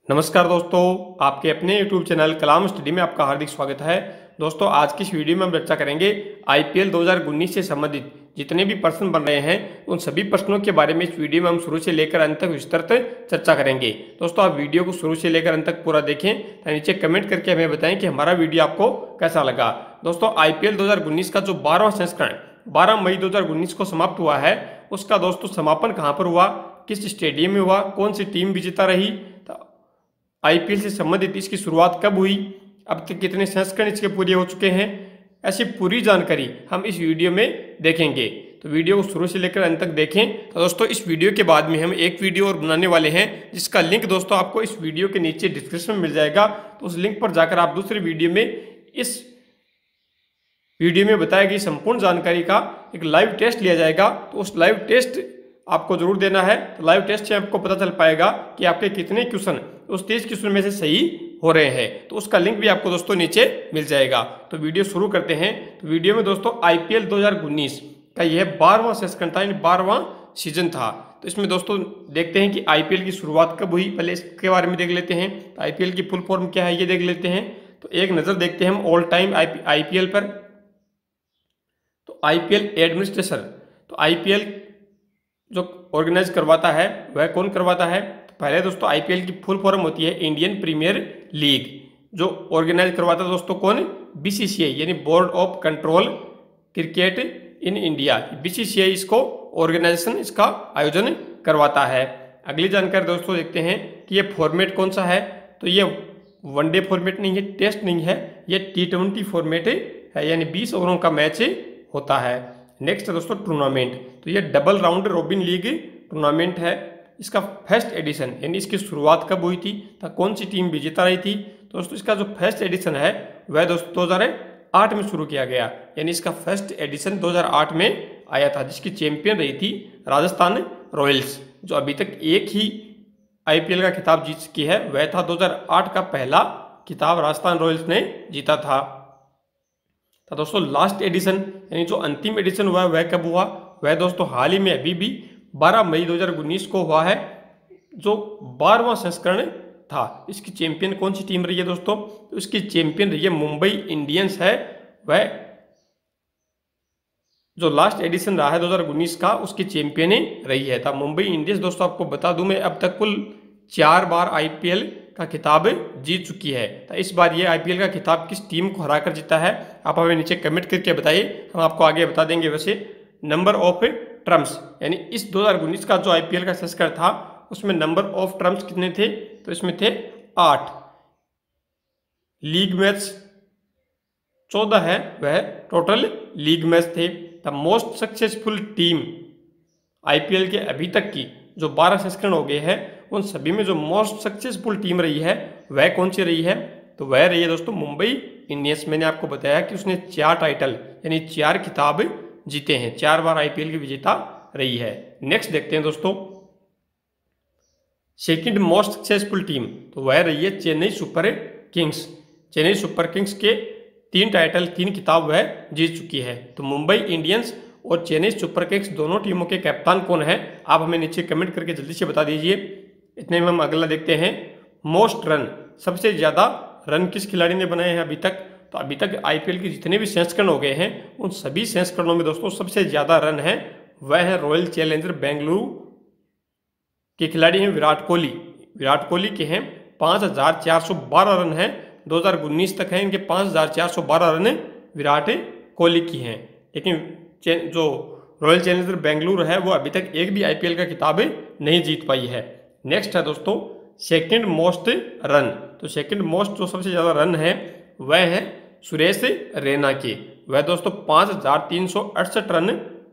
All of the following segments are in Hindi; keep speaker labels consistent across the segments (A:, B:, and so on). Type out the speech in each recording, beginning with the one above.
A: नमस्कार दोस्तों, आपके अपने YouTube चैनल कलाम स्टडी में आपका हार्दिक स्वागत है। दोस्तों, आज की इस वीडियो में हम चर्चा करेंगे IPL 2019 से संबंधित जितने भी प्रश्न बन रहे हैं उन सभी प्रश्नों के बारे में इस वीडियो में हम शुरू से लेकर अंत तक विस्तृत चर्चा करेंगे। दोस्तों, आप वीडियो को शुरू से लेकर अंत तक पूरा देखें तो नीचे कमेंट करके हमें बताएं कि हमारा वीडियो आपको कैसा लगा। दोस्तों, IPL 2019 का जो 12वां संस्करण 12 मई 2019 को समाप्त हुआ है, उसका दोस्तों समापन कहाँ पर हुआ, किस स्टेडियम में हुआ, कौन सी टीम विजेता रही, IPL से संबंधित इसकी शुरुआत कब हुई, अब तक कितने संस्करण इसके पूरे हो चुके हैं, ऐसी पूरी जानकारी हम इस वीडियो में देखेंगे। तो वीडियो को शुरू से लेकर अंत तक देखें। तो दोस्तों, इस वीडियो के बाद में हम एक वीडियो और बनाने वाले हैं जिसका लिंक दोस्तों आपको इस वीडियो के नीचे डिस्क्रिप्शन में मिल जाएगा। तो उस लिंक पर जाकर आप दूसरे वीडियो में इस वीडियो में बताई गई संपूर्ण जानकारी का एक लाइव टेस्ट लिया जाएगा। तो उस लाइव टेस्ट आपको जरूर देना है। तो लाइव टेस्ट से आपको पता चल पाएगा कि आपके कितने क्वेश्चन उस 30 क्वेश्चन में से सही हो रहे हैं। तो उसका लिंक भी आपको दोस्तों नीचे मिल जाएगा। तो वीडियो शुरू करते हैं। तो वीडियो में दोस्तों IPL 2019 का यह 12वां सेशन था, 12वां सीजन था। तो इसमें दोस्तों देखते हैं कि IPL की शुरुआत कब हुई, पहले इसके बारे में देख लेते हैं। तो IPL की फुल फॉर्म क्या है ये देख लेते हैं। तो एक नज़र देखते हैं हम ऑल टाइम IPL पर। तो IPL एडमिनिस्ट्रेशन, तो IPL जो ऑर्गेनाइज करवाता है वह कौन करवाता है। तो पहले दोस्तों IPL की फुल फॉर्म होती है इंडियन प्रीमियर लीग। जो ऑर्गेनाइज करवाता है दोस्तों कौन, BCCI यानी board of control cricket in India. BCCI इसको ऑर्गेनाइजेशन इसका आयोजन करवाता है। अगली जानकारी दोस्तों देखते हैं कि ये फॉर्मेट कौन सा है। तो ये वनडे फॉर्मेट नहीं है, टेस्ट नहीं है, ये T20 फॉर्मेट है, यानी 20 ओवरों का मैच होता है। नेक्स्ट है दोस्तों टूर्नामेंट। तो ये double round robin league tournament है। इसका फर्स्ट एडिशन यानी इसकी शुरुआत कब हुई थी, तो कौन सी टीम विजेता रही थी। तो दोस्तों इसका जो फर्स्ट एडिशन है वह दोस्तों 2008 में शुरू किया गया, यानी इसका फर्स्ट एडिशन 2008 में आया था, जिसकी चैंपियन रही थी राजस्थान रॉयल्स, जो अभी तक एक ही IPL का खिताब जीत चुकी है। वह था 2008 का पहला खिताब राजस्थान रॉयल्स ने जीता था। तो दोस्तों लास्ट एडिशन यानी जो अंतिम एडिशन हुआ वह कब हुआ, वह दोस्तों हाल ही में अभी भी 12 मई 2019 को हुआ है, जो 12वां संस्करण था। इसकी चैंपियन कौन सी टीम रही है दोस्तों, तो इसकी चैंपियन रही है मुंबई इंडियंस है। वह जो लास्ट एडिशन रहा है 2019 का, उसकी चैंपियन ही रही है। था मुंबई इंडियंस दोस्तों, आपको बता दूं मैं, अब तक कुल 4 बार IPL का खिताब जीत चुकी है। तो इस बार ये IPL का खिताब किस टीम को हराकर जीता है, आप हमें नीचे कमेंट करके बताइए, हम आपको आगे बता देंगे। वैसे नंबर ऑफ टर्म्स यानी इस 2019 का जो IPL का संस्करण था उसमें नंबर ऑफ टर्म्स कितने थे, तो इसमें थे 8। लीग मैच 14 है, वह टोटल लीग मैच थे। The most successful team IPL के अभी तक की जो 12 संस्करण हो गए हैं उन सभी में जो मोस्ट सक्सेसफुल टीम रही है वह कौन सी रही है, तो वह रही है दोस्तों मुंबई इंडियंस। मैंने आपको बताया कि उसने 4 टाइटल यानी 4 खिताब जीते हैं, 4 बार IPL की विजेता रही है। नेक्स्ट देखते हैं दोस्तों सेकंड मोस्ट सक्सेसफुल टीम, तो वह रही है Chennai Super Kings. Chennai Super Kings के 3 टाइटल 3 खिताब वह जीत चुकी है। तो मुंबई इंडियंस और चेन्नई सुपर किंग्स दोनों टीमों के कप्तान कौन है, आप हमें नीचे कमेंट करके जल्दी से बता दीजिए। इतने में हम अगला देखते हैं मोस्ट रन, सबसे ज़्यादा रन किस खिलाड़ी ने बनाए हैं अभी तक। तो अभी तक IPL के जितने भी संस्करण हो गए हैं उन सभी संस्करणों में दोस्तों सबसे ज़्यादा रन है वह है रॉयल चैलेंजर बेंगलुरु के खिलाड़ी हैं विराट कोहली। विराट कोहली के हैं 5412 रन हैं, 2019 तक हैं इनके 5412 रन विराट कोहली की हैं। लेकिन जो रॉयल चैलेंजर बेंगलुरु है वो अभी तक एक भी IPL का खिताब नहीं जीत पाई है। नेक्स्ट है दोस्तों सेकंड मोस्ट रन। तो सेकंड मोस्ट जो सबसे ज़्यादा रन है वह है सुरेश रैना के, वह दोस्तों 5368 रन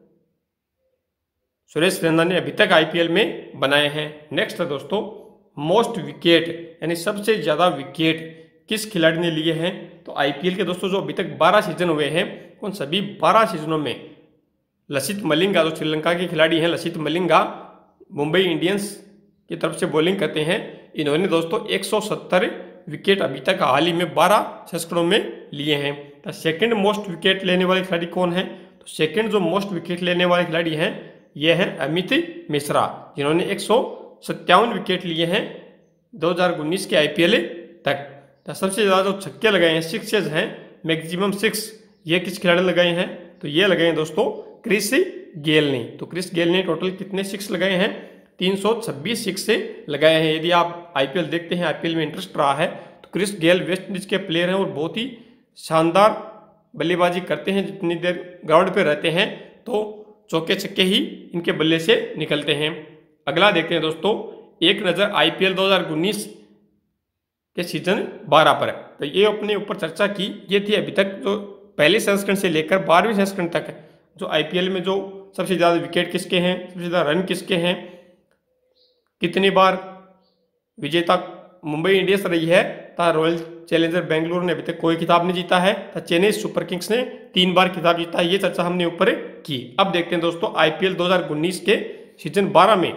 A: सुरेश रैना ने अभी तक IPL में बनाए हैं। नेक्स्ट है दोस्तों मोस्ट विकेट यानी सबसे ज़्यादा विकेट किस खिलाड़ी ने लिए हैं। तो IPL के दोस्तों जो अभी तक 12 सीजन हुए हैं उन सभी 12 सीजनों में लसित मलिंगा जो श्रीलंका के खिलाड़ी हैं, लसित मलिंगा मुंबई इंडियंस की तरफ से बॉलिंग करते हैं, इन्होंने दोस्तों 170 विकेट अभी तक हाल ही में 12 संस्करणों में लिए हैं। तो सेकंड मोस्ट विकेट लेने वाले खिलाड़ी कौन है, तो सेकंड जो मोस्ट विकेट लेने वाले खिलाड़ी हैं ये हैं अमित मिश्रा, जिन्होंने 157 विकेट लिए हैं 2019 के आईपीएल तक। तो सबसे ज़्यादा जो छक्के लगाए हैं, सिक्सेज हैं, मैक्सिमम 6, ये किस खिलाड़ी ने लगाए हैं? तो ये लगाए हैं दोस्तों क्रिस गेल ने। तो क्रिस गेल ने टोटल कितने 6 लगाए हैं? 326 6 से लगाए हैं। यदि आप आईपीएल देखते हैं, आईपीएल में इंटरेस्ट रहा है, तो क्रिस गेल वेस्ट इंडीज के प्लेयर हैं और बहुत ही शानदार बल्लेबाजी करते हैं। जितनी देर ग्राउंड पे रहते हैं तो चौके छक्के ही इनके बल्ले से निकलते हैं। अगला देखते हैं दोस्तों, एक नज़र आईपीएल 2019 के सीजन 12 पर। तो ये अपने ऊपर चर्चा की, ये थी अभी तक जो पहले संस्करण से लेकर 12वीं संस्करण तक जो आईपीएल में जो सबसे ज़्यादा विकेट किसके हैं, सबसे ज़्यादा रन किसके हैं, कितनी बार विजेता मुंबई इंडियंस रही है, तथा रॉयल चैलेंजर बेंगलुरु ने अभी तक कोई खिताब नहीं जीता है, तथा चेन्नई सुपर किंग्स ने 3 बार खिताब जीता है। ये चर्चा हमने ऊपर की। अब देखते हैं दोस्तों आईपीएल 2019 के सीजन 12 में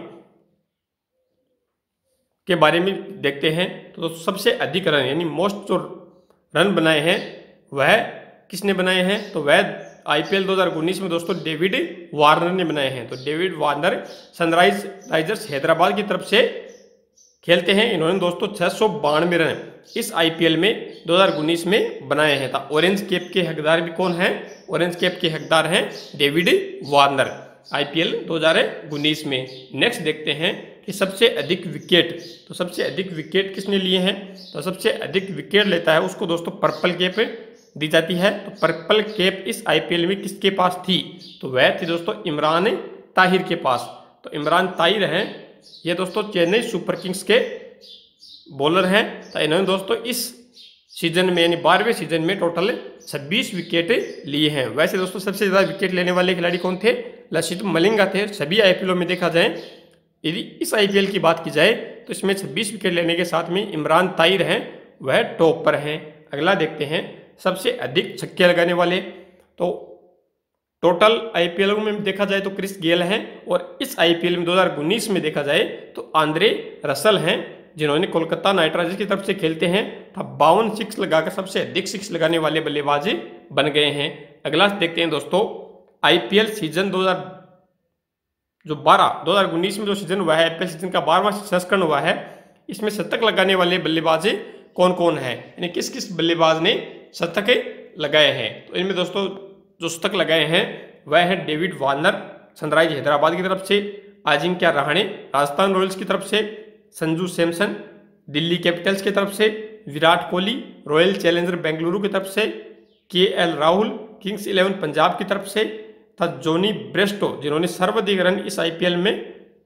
A: के बारे में देखते हैं। तो सबसे अधिक रन यानी मोस्ट जो रन बनाए हैं वह किसने बनाए हैं? तो वह आईपीएल 2019 में दोस्तों डेविड वार्नर ने बनाए हैं। तो David Warner Sunrise Risers Hyderabad की तरफ से खेलते हैं। इन्होंने दोस्तों 692 रन इस आईपीएल में 2019 में बनाए हैं। तो ऑरेंज कैप के हकदार भी कौन हैं? ऑरेंज कैप के हकदार हैं डेविड वार्नर आईपीएल 2019 में। नेक्स्ट देखते हैं कि सबसे अधिक विकेट। तो सबसे अधिक विकेट किसने लिए हैं? तो सबसे अधिक विकेट लेता है उसको दोस्तों पर्पल कैप दी जाती है। तो पर्पल कैप इस आईपीएल में किसके पास थी? तो वह थी दोस्तों इमरान ताहिर के पास। तो इमरान ताहिर हैं, ये दोस्तों चेन्नई सुपर किंग्स के बॉलर हैं। तो इन्होंने दोस्तों इस सीजन में यानी 12वें सीजन में टोटल 26 विकेट लिए हैं। वैसे दोस्तों सबसे ज़्यादा विकेट लेने वाले खिलाड़ी कौन थे? लसित मलिंगा थे। सभी आईपीएलों में देखा जाए, यदि इस आईपीएल की बात की जाए तो इसमें 26 विकेट लेने के साथ में इमरान ताहिर हैं, वह टॉप पर हैं। अगला देखते हैं सबसे अधिक छक्के लगाने वाले। तो टोटल आईपीएल में देखा जाए तो क्रिस गेल हैं, और इस आईपीएल में 2019 में देखा जाए तो आंद्रे रसल हैं, जिन्होंने कोलकाता नाइट राइडर्स की तरफ से खेलते हैं। 52 6 लगाकर सबसे अधिक 6 लगाने वाले बल्लेबाज बन गए हैं। अगला देखते हैं दोस्तों आईपीएल सीजन 2019 में जो सीजन हुआ है, आईपीएल सीजन का 12वां संस्करण हुआ है, इसमें शतक लगाने वाले बल्लेबाज कौन कौन हैं, यानी किस किस बल्लेबाज ने शतक लगाए हैं। तो इनमें दोस्तों जो शतक लगाए हैं वह है डेविड वार्नर सनराइज हैदराबाद की तरफ से, अजिंक्य रहाणे राजस्थान रॉयल्स की तरफ से, संजू सैमसन दिल्ली कैपिटल्स की तरफ से, विराट कोहली रॉयल चैलेंजर बेंगलुरु की तरफ से, केएल राहुल किंग्स 11 पंजाब की तरफ से, था जॉनी ब्रेस्टो जिन्होंने सर्वाधिक रन इस आईपीएल में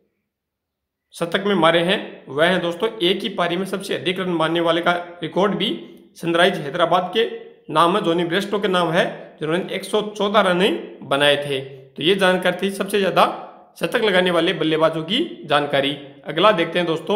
A: शतक में मारे हैं। वह हैं दोस्तों एक ही पारी में सबसे अधिक रन मारने वाले का रिकॉर्ड भी सनराइज हैदराबाद के नाम है, जॉनी ब्रेस्टो के नाम है, जिन्होंने 114 रन बनाए थे। तो ये जानकारी थी सबसे ज़्यादा शतक लगाने वाले बल्लेबाजों की जानकारी। अगला देखते हैं दोस्तों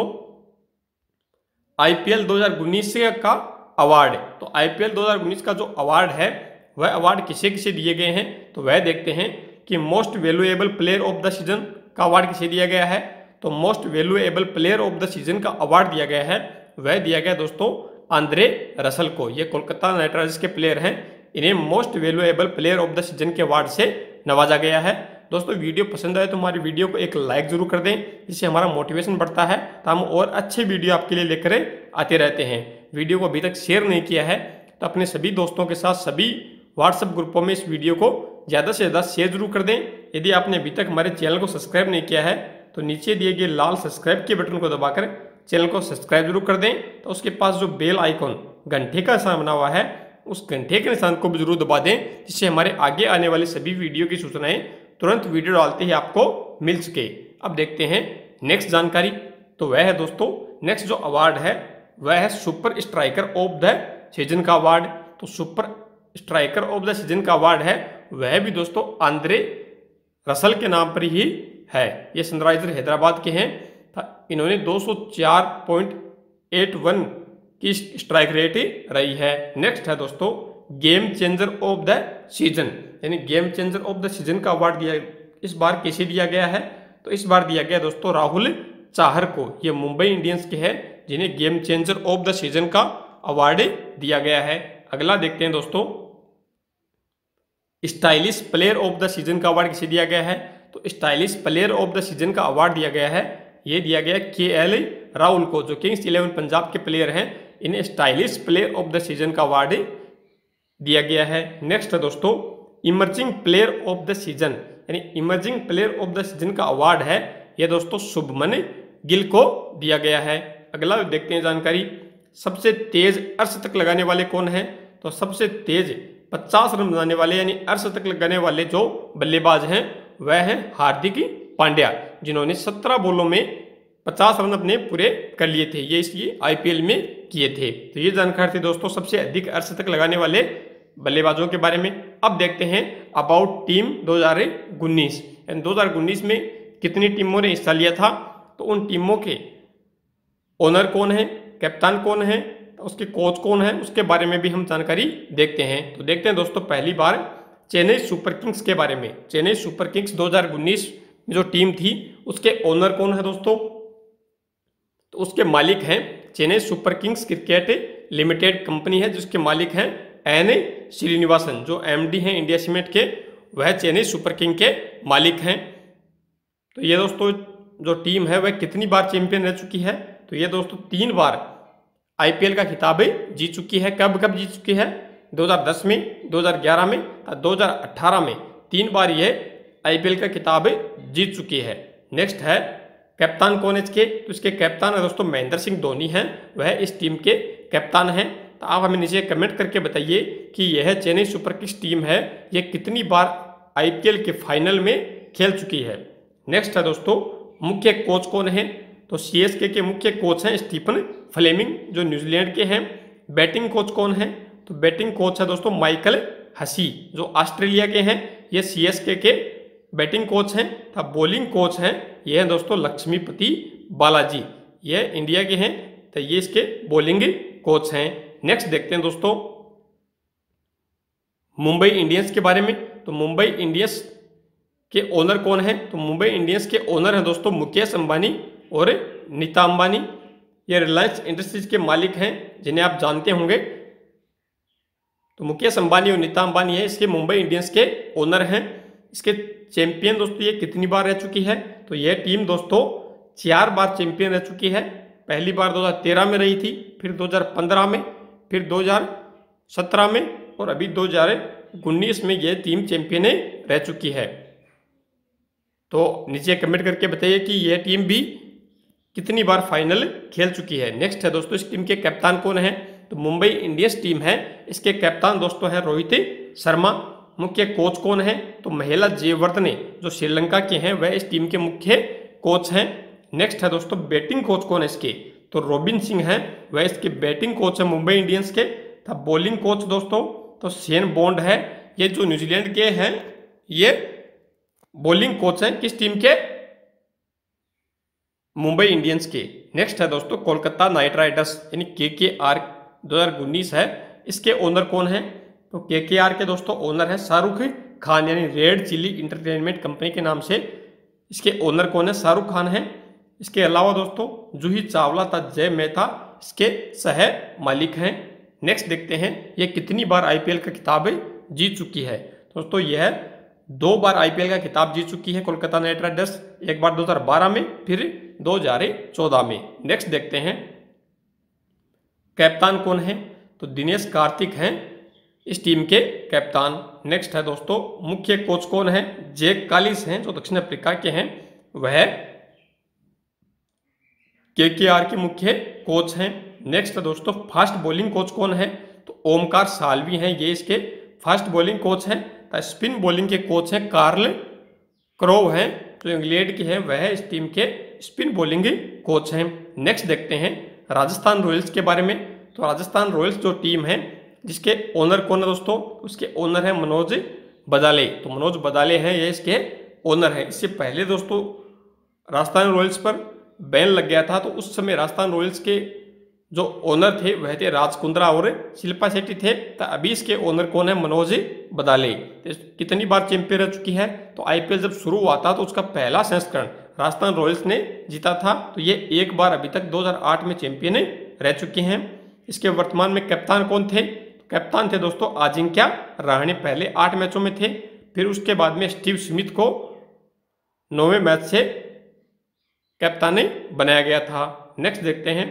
A: आईपीएल 2019 का अवार्ड। तो आईपीएल 2019 का जो अवार्ड है वह अवार्ड किसे किसे दिए गए हैं, तो वह देखते हैं कि most valuable player of the season का अवार्ड किसे दिया गया है। तो most valuable player of the season का अवार्ड दिया गया है, वह दिया गया दोस्तों आंद्रे रसल को। ये कोलकाता नाइट राइडर्स के प्लेयर हैं, इन्हें most valuable player of the season के अवार्ड से नवाजा गया है। दोस्तों वीडियो पसंद आए तो हमारी वीडियो को एक लाइक जरूर कर दें, जिससे हमारा मोटिवेशन बढ़ता है, तो हम और अच्छे वीडियो आपके लिए लेकर आते रहते हैं। वीडियो को अभी तक शेयर नहीं किया है तो अपने सभी दोस्तों के साथ सभी व्हाट्सएप ग्रुपों में इस वीडियो को ज़्यादा से ज़्यादा शेयर जरूर कर दें। यदि आपने अभी तक हमारे चैनल को सब्सक्राइब नहीं किया है तो नीचे दिए गए लाल सब्सक्राइब के बटन को दबाकर चैनल को सब्सक्राइब जरूर कर दें। तो उसके पास जो बेल आइकॉन घंटे का निशान बना हुआ है, उस घंटे के निशान को भी जरूर दबा दें, जिससे हमारे आगे आने वाली सभी वीडियो की सूचनाएं तुरंत वीडियो डालते ही आपको मिल सके। अब देखते हैं नेक्स्ट जानकारी। तो वह है दोस्तों नेक्स्ट जो अवार्ड है वह है super striker of the season का अवार्ड। तो super striker of the season का अवार्ड है वह भी दोस्तों आंद्रे रसल के नाम पर ही है। ये सनराइजर हैदराबाद के हैं। इन्होंने 204.81 की स्ट्राइक रेट रही है। नेक्स्ट है दोस्तों game changer of the season, यानी game changer of the season का अवार्ड दिया इस बार किसे दिया गया है, तो इस बार दिया गया दोस्तों राहुल चाहर को। ये मुंबई इंडियंस के हैं जिन्हें game changer of the season का अवार्ड दिया गया है। अगला देखते हैं दोस्तों stylish player of the season का अवार्ड किसे दिया गया है। तो stylish player of the season का अवार्ड दिया गया है ये दिया गया KL राहुल को, जो किंग्स 11 पंजाब के प्लेयर हैं। इन्हें stylish player of the season का अवार्ड दिया गया है। नेक्स्ट है दोस्तों emerging player of the season, यानी emerging player of the season का अवार्ड है ये दोस्तों शुभमन गिल को दिया गया है। अगला देखते हैं जानकारी, सबसे तेज अर्धशतक लगाने वाले कौन हैं? तो सबसे तेज 50 रन बनाने वाले यानी अर्धशतक लगाने वाले जो बल्लेबाज हैं वह है हार्दिक पांड्या, जिन्होंने 17 बॉलों में 50 रन अपने पूरे कर लिए थे। ये इसलिए IPL में किए थे। तो ये जानकारी थी दोस्तों सबसे अधिक अर्धशतक लगाने वाले बल्लेबाजों के बारे में। अब देखते हैं अबाउट टीम 2019, यानी 2019 में कितनी टीमों ने हिस्सा लिया था। तो उन टीमों के ओनर कौन है, कप्तान कौन है, उसके कोच कौन है, उसके बारे में भी हम जानकारी देखते हैं। तो देखते हैं दोस्तों पहली बार चेन्नई सुपर किंग्स के बारे में। चेन्नई सुपर किंग्स 2019 में जो टीम थी उसके ओनर कौन है दोस्तों? तो उसके मालिक हैं Chennai Super Kings Cricket Limited company है, जिसके मालिक हैं N श्रीनिवासन, जो MD हैं इंडिया सीमेंट के, वह चेन्नई सुपर किंग के मालिक हैं। तो ये दोस्तों जो टीम है वह कितनी बार चैंपियन रह चुकी है? तो ये दोस्तों 3 बार IPL का खिताब जीत चुकी है। कब कब जीत चुकी है? 2010 में, 2011 में और 2018 में 3 बार ये IPL का खिताब जीत चुकी है। नेक्स्ट है कप्तान कौन है इसके? तो इसके कप्तान है दोस्तों महेंद्र सिंह धोनी हैं, वह इस टीम के कप्तान हैं। तो आप हमें नीचे कमेंट करके बताइए कि यह चेन्नई सुपर किंग्स टीम है ये कितनी बार IPL के फाइनल में खेल चुकी है। नेक्स्ट है दोस्तों मुख्य कोच कौन है? तो CSK के मुख्य कोच हैं स्टीफन फ्लेमिंग, जो न्यूजीलैंड के हैं। बैटिंग कोच कौन है? तो बैटिंग कोच है दोस्तों माइकल हसी, जो ऑस्ट्रेलिया के हैं। ये CSK के बैटिंग कोच हैं। तब बॉलिंग कोच हैं ये हैं दोस्तों लक्ष्मीपति बालाजी, ये इंडिया के हैं। तो ये इसके बॉलिंग कोच हैं। नेक्स्ट देखते हैं दोस्तों मुंबई इंडियंस के बारे में। तो मुंबई इंडियंस के ओनर कौन है? तो मुंबई इंडियंस के ओनर हैं दोस्तों मुकेश अंबानी और नीता अंबानी। ये रिलायंस इंडस्ट्रीज के मालिक हैं, जिन्हें आप जानते होंगे। तो मुकेश अंबानी और नीता अंबानी है इसके मुंबई इंडियंस के ओनर हैं। इसके चैंपियन दोस्तों ये कितनी बार रह चुकी है? तो यह टीम दोस्तों 4 बार चैंपियन रह चुकी है। पहली बार 2013 में रही थी, फिर 2015 में, फिर 2017 में और अभी 2019 में यह टीम चैंपियन रह चुकी है। तो नीचे कमेंट करके बताइए कि यह टीम भी कितनी बार फाइनल खेल चुकी है। नेक्स्ट है दोस्तों इस टीम के कप्तान कौन है? तो मुंबई इंडियंस टीम है, इसके कप्तान दोस्तों है रोहित शर्मा। मुख्य कोच कौन है? तो महिला जयवर्धने, जो श्रीलंका के हैं, वह इस टीम के मुख्य कोच हैं। नेक्स्ट है दोस्तों बैटिंग कोच कौन है इसके? तो रॉबिन सिंह हैं, वह इसके बैटिंग कोच है मुंबई इंडियंस के। तब बॉलिंग कोच दोस्तों तो शेन बॉन्ड है, ये जो न्यूजीलैंड के हैं, ये बॉलिंग कोच हैं किस टीम के? मुंबई इंडियंस के। नेक्स्ट है दोस्तों कोलकाता नाइट राइडर्स यानी KKR 2019 है, इसके ओनर कौन है? तो KKR के दोस्तों ओनर है शाहरुख खान, यानी रेड चिली इंटरटेनमेंट कंपनी के नाम से इसके ओनर कौन है? शाहरुख खान है। इसके अलावा दोस्तों जूही चावला तथा जय मेहता इसके सह मालिक हैं। नेक्स्ट देखते हैं ये कितनी बार IPL का खिताब जीत चुकी है। दोस्तों यह 2 बार IPL का खिताब जीत चुकी है कोलकाता नाइट राइडर्स, एक बार 2012 में, फिर 2014 में। नेक्स्ट देखते हैं कप्तान कौन है? तो दिनेश कार्तिक हैं इस टीम के कप्तान। नेक्स्ट है दोस्तों मुख्य कोच कौन है? जैक कालिस हैं, जो दक्षिण अफ्रीका के हैं, वह KKR के मुख्य कोच हैं। नेक्स्ट है दोस्तों फास्ट बॉलिंग कोच कौन है? तो ओमकार साल्वी हैं, ये इसके फास्ट बॉलिंग कोच हैं। स्पिन बॉलिंग के कोच हैं कार्ल क्रोव हैं, जो इंग्लैंड के हैं, वह इस टीम के स्पिन बॉलिंग कोच हैं। नेक्स्ट देखते हैं राजस्थान रॉयल्स के बारे में। तो राजस्थान रॉयल्स जो टीम है जिसके ओनर कौन है दोस्तों? उसके ओनर है मनोज बदाले। तो मनोज बदाले हैं, ये इसके ओनर हैं। इससे पहले दोस्तों राजस्थान रॉयल्स पर बैन लग गया था, तो उस समय राजस्थान रॉयल्स के जो ओनर थे वह थे राज कुंद्रा और शिल्पा शेट्टी थे। तो अभी इसके ओनर कौन है? मनोज बदाले। तो कितनी बार चैंपियन रह चुकी है? तो IPL जब शुरू हुआ था तो उसका पहला संस्करण राजस्थान रॉयल्स ने जीता था। तो ये एक बार अभी तक 2008 में चैंपियन रह चुके हैं। इसके वर्तमान में कप्तान कौन थे? कप्तान थे दोस्तों अजिंक्य रहाणे, पहले 8 मैचों में थे। फिर उसके बाद में स्टीव स्मिथ को 9वें मैच से कप्तान बनाया गया था। नेक्स्ट देखते हैं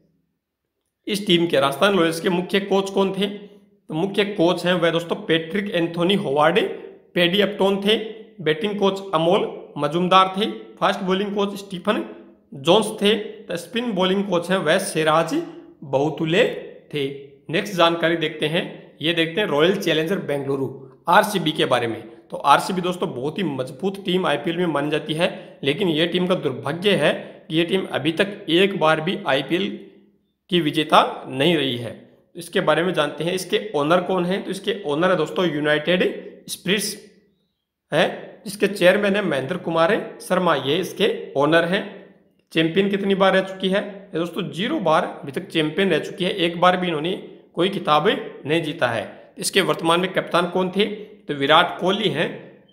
A: इस टीम के राजस्थान रॉयल्स के मुख्य कोच कौन थे। तो मुख्य कोच हैं वह दोस्तों Patrick Anthony Howard Paddy Upton थे। बैटिंग कोच अमोल मजुमदार थे। Fast bowling coach Stephen Jones थे। तो स्पिन बॉलिंग कोच हैं वह सिराज बहुतुले थे। नेक्स्ट जानकारी देखते हैं, ये देखते हैं रॉयल चैलेंजर बेंगलुरु आरसीबी के बारे में। तो आरसीबी दोस्तों बहुत ही मजबूत टीम आईपीएल में मानी जाती है, लेकिन ये टीम का दुर्भाग्य है कि ये टीम अभी तक एक बार भी आईपीएल की विजेता नहीं रही है। इसके बारे में जानते हैं। इसके ओनर कौन है। तो इसके ओनर है दोस्तों यूनाइटेड स्पिरिट्स है, जिसके चेयरमैन है महेंद्र कुमार शर्मा, ये इसके ओनर हैं। चैंपियन कितनी बार रह चुकी है। ये दोस्तों 0 बार अभी तक चैंपियन रह चुकी है, एक बार भी इन्होंने कोई खिताब नहीं जीता है। इसके वर्तमान में कप्तान कौन थे। तो विराट कोहली हैं,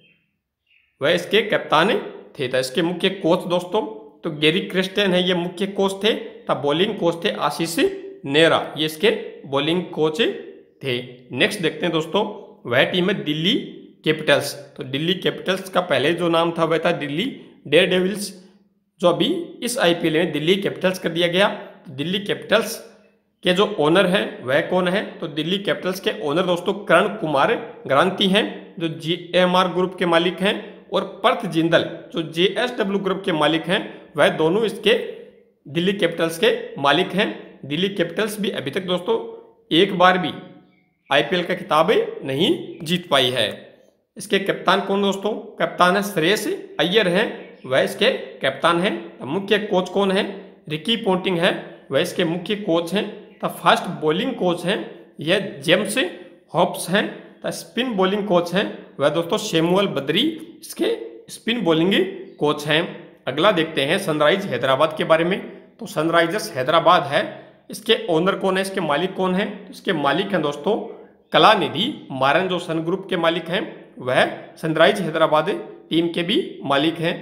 A: वह इसके कप्तान थे। तो इसके मुख्य कोच दोस्तों तो गैरी क्रिस्टियन है, ये मुख्य कोच थे। तब बॉलिंग कोच थे आशीष नेहरा, ये इसके बॉलिंग कोच थे। नेक्स्ट देखते हैं दोस्तों, वह टीम है दिल्ली कैपिटल्स। तो दिल्ली कैपिटल्स का पहले जो नाम था वह था दिल्ली डेयर डेविल्स, जो अभी इस आईपीएल में दिल्ली कैपिटल्स कर दिया गया। दिल्ली कैपिटल्स के जो ओनर हैं वह कौन है। तो दिल्ली कैपिटल्स के ओनर दोस्तों करण कुमार ग्रांति हैं, जो GMR ग्रुप के मालिक हैं, और पर्थ जिंदल जो JSW ग्रुप के मालिक हैं, वह दोनों इसके दिल्ली कैपिटल्स के मालिक हैं। दिल्ली कैपिटल्स भी अभी तक दोस्तों एक बार भी आईपीएल का खिताब नहीं जीत पाई है। इसके कप्तान कौन दोस्तों। कप्तान है श्रेयस अय्यर हैं, वह इसके कप्तान हैं। मुख्य कोच कौन है। रिकी पोंटिंग है, वह इसके मुख्य कोच हैं। तब फास्ट बॉलिंग कोच हैं यह जेम्स हॉब्स हैं। तब स्पिन बॉलिंग कोच हैं वह दोस्तों शैमुअल बद्री इसके स्पिन बॉलिंग कोच हैं। अगला देखते हैं सनराइज हैदराबाद के बारे में। तो सनराइजर्स हैदराबाद है, इसके ओनर कौन है, इसके मालिक कौन है। इसके मालिक हैं दोस्तों कलानिधि मारन, जो सन ग्रुप के मालिक हैं, वह सनराइज हैदराबाद टीम के भी मालिक हैं।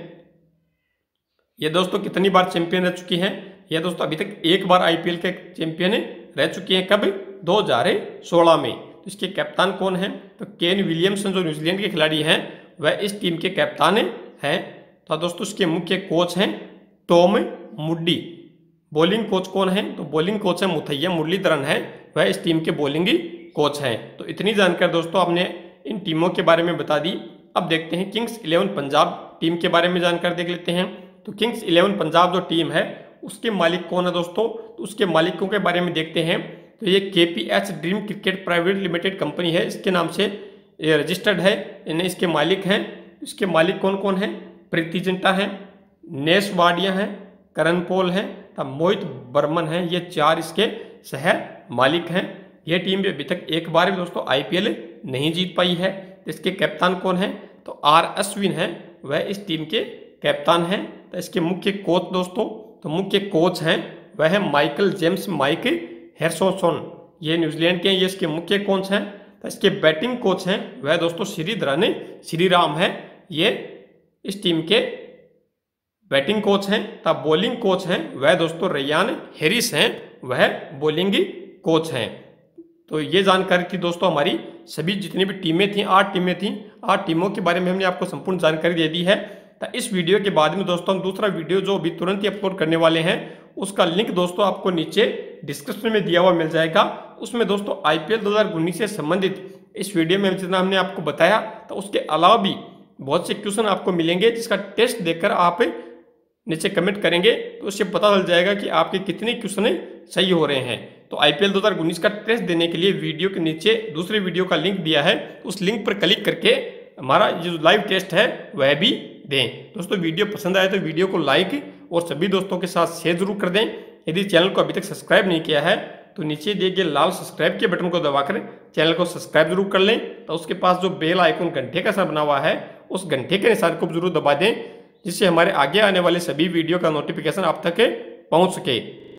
A: ये दोस्तों कितनी बार चैंपियन रह चुकी हैं। यह दोस्तों अभी तक एक बार आईपीएल के चैंपियन रह चुकी हैं, कब 2016 में। तो इसके कप्तान कौन है। तो केन विलियमसन जो न्यूजीलैंड के खिलाड़ी हैं, वह इस टीम के कप्तान हैं। तो दोस्तों इसके मुख्य कोच हैं टॉम मुड्डी। बॉलिंग कोच कौन है। तो बॉलिंग कोच है मुथैया मुरलीधरन है, वह इस टीम के बॉलिंग कोच हैं। तो इतनी जानकारी दोस्तों आपने इन टीमों के बारे में बता दी। अब देखते हैं किंग्स 11 पंजाब टीम के बारे में जानकारी देख लेते हैं। तो किंग्स 11 पंजाब जो टीम है उसके मालिक कौन है दोस्तों। तो उसके मालिकों के बारे में देखते हैं। तो ये KPH Dream Cricket Private Limited company है, इसके नाम से ये रजिस्टर्ड है। इन्हें इसके मालिक हैं। इसके मालिक कौन कौन हैं। प्रीति जिंटा हैं, नेस वाडिया हैं, करण पॉल हैं, तब मोहित बर्मन हैं, ये 4 इसके सह मालिक हैं। यह टीम भी अभी तक एक बार भी दोस्तों आईपीएल नहीं जीत पाई है। इसके कप्तान कौन है। तो R अश्विन है, वह इस टीम के कप्तान हैं। तो इसके मुख्य कोच दोस्तों तो मुख्य कोच हैं वह है माइकल जेम्स माइक हेरसोन, ये न्यूजीलैंड के हैं, ये इसके मुख्य कोच हैं। तो इसके बैटिंग कोच हैं वह दोस्तों श्रीधरन श्रीराम है, ये इस टीम के बैटिंग कोच हैं। तब बॉलिंग कोच हैं वह दोस्तों रेयान हैरिस हैं, वह बॉलिंग कोच हैं। तो ये जानकारी थी दोस्तों हमारी सभी जितनी भी टीमें थी, 8 टीमें थी, 8 टीमों के बारे में हमने आपको संपूर्ण जानकारी दे दी है। तो इस वीडियो के बाद में दोस्तों हम दूसरा वीडियो जो अभी तुरंत ही अपलोड करने वाले हैं, उसका लिंक दोस्तों आपको नीचे डिस्क्रिप्शन में दिया हुआ मिल जाएगा। उसमें दोस्तों आईपीएल 2019 से संबंधित इस वीडियो में जितना हमने आपको बताया, तो उसके अलावा भी बहुत से क्वेश्चन आपको मिलेंगे, जिसका टेस्ट देखकर आप नीचे कमेंट करेंगे तो उससे पता चल जाएगा कि आपके कितने क्वेश्चन सही हो रहे हैं। तो आईपीएल 2019 का टेस्ट देने के लिए वीडियो के नीचे दूसरे वीडियो का लिंक दिया है, उस लिंक पर क्लिक करके हमारा जो लाइव टेस्ट है वह भी दें। दोस्तों वीडियो पसंद आए तो वीडियो को लाइक और सभी दोस्तों के साथ शेयर जरूर कर दें। यदि चैनल को अभी तक सब्सक्राइब नहीं किया है तो नीचे दिए गए लाल सब्सक्राइब के बटन को दबाकर चैनल को सब्सक्राइब जरूर कर लें। तो उसके पास जो बेल आइकन घंटे का सा बना हुआ है, उस घंटे के निशान को जरूर दबा दें, जिससे हमारे आगे आने वाले सभी वीडियो का नोटिफिकेशन आप तक पहुंच सके।